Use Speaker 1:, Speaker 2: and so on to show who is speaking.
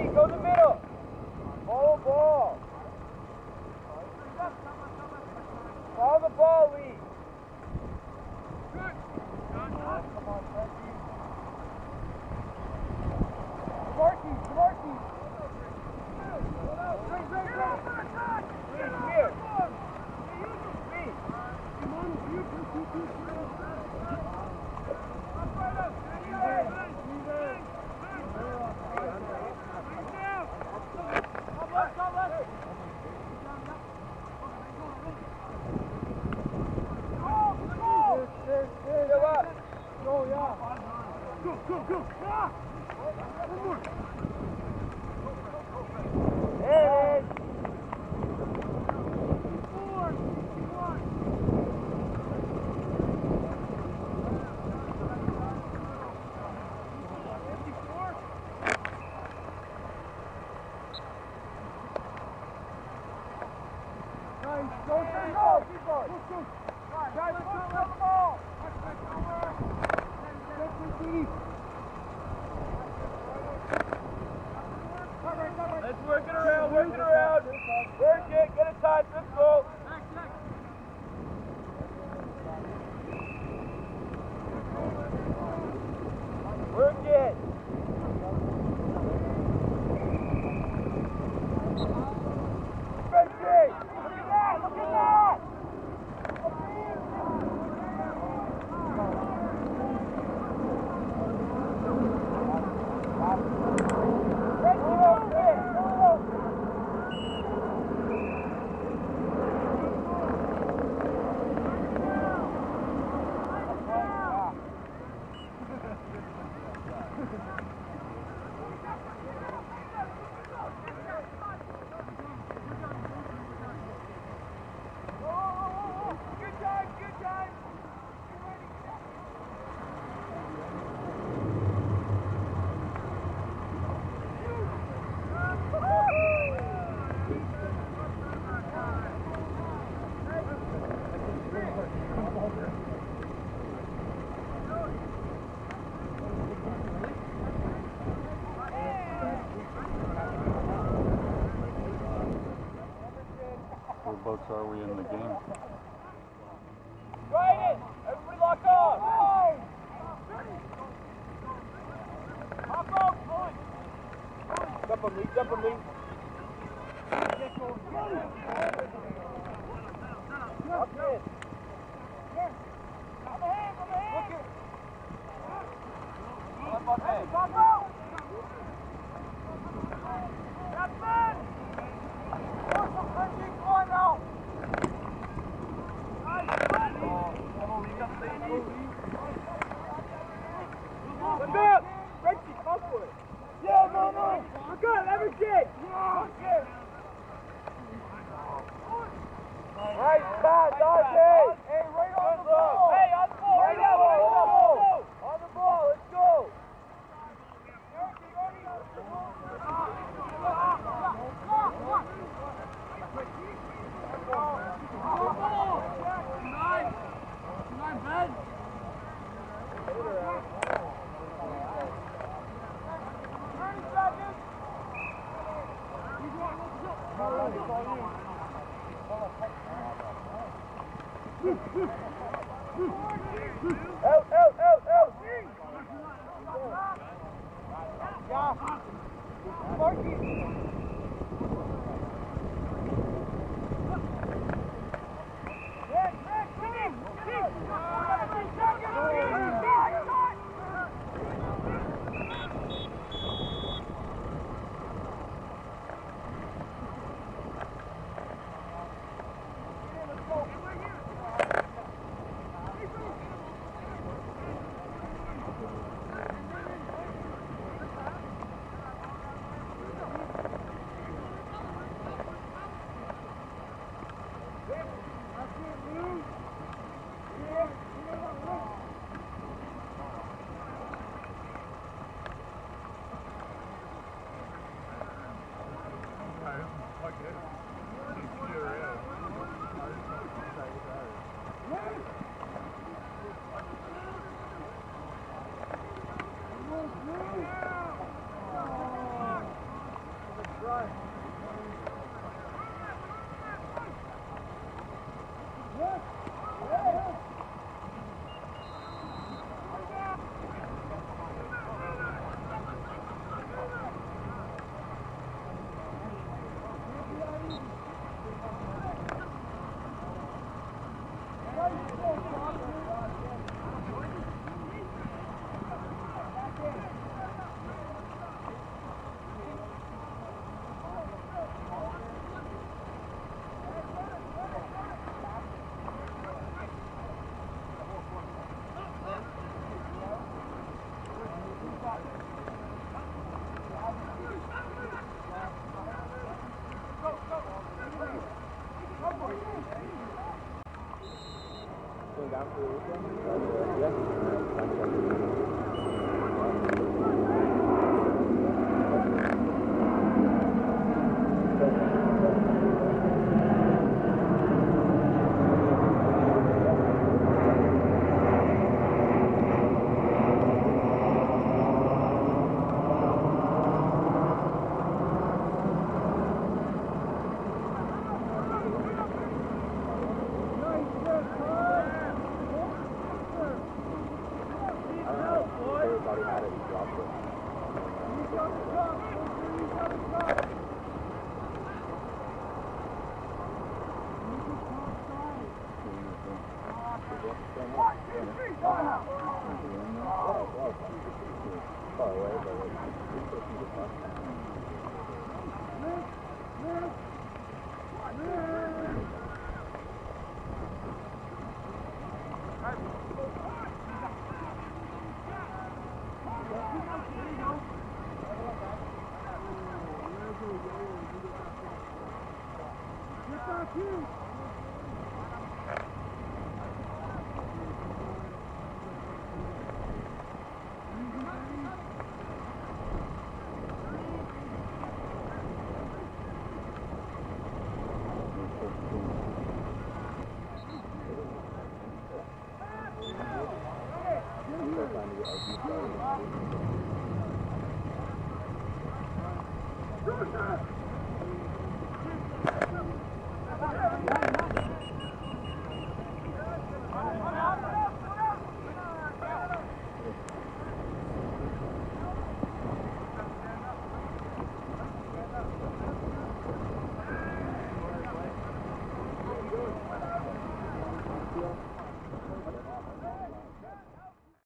Speaker 1: go in the middle. Follow ball. Follow the ball, Lee. Good. Come on, Frankie. Marky. Here. Go. One more. There it is. Let's work it around. Work it, get it tight, let's go. Work it. Look at that!
Speaker 2: Whereabouts are we in the game?
Speaker 1: Right in! Everybody lock on! Hop out! Jump him, Lee. Up in. On the hand! Look it! Up on hand. Hop out! That's it! Come on now! Look up! Reggie, come for it! Yeah, no! Look up, everything! Yeah! Nice pass, Dante! Hey, right on the ball! Hey, on the ball! Right now! On the ball, let's go! Out! Yeah! Marky! Go,